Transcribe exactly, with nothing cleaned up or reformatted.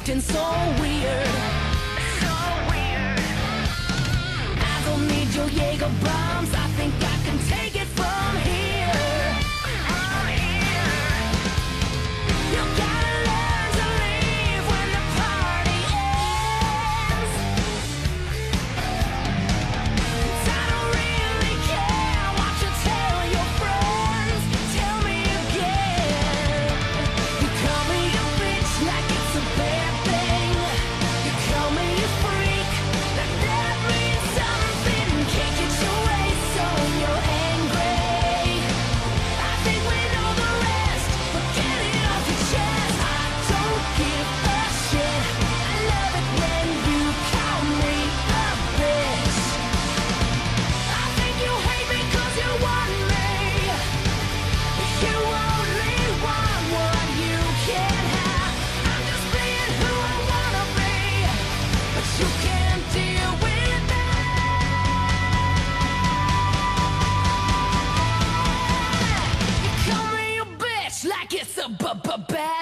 acting so weird, so weird. I don't need your Jaeger bombs. I think I can take it from here, from here. You gotta learn to leave when the party ends. 'Cause I don't really care what you tell your friends. Tell me again. You call me a bitch like it's a bad thing. You call me a freak like that means something. Can't get your way, so you're angry. I think we know the rest, but get it off your chest. I don't give a shit. I love it when you call me a bitch. I think you hate me 'cause you want me. You only want what you can't have. I'm just being who I wanna be, but you can't deal with that. You call me a bitch like it's a b-b-bad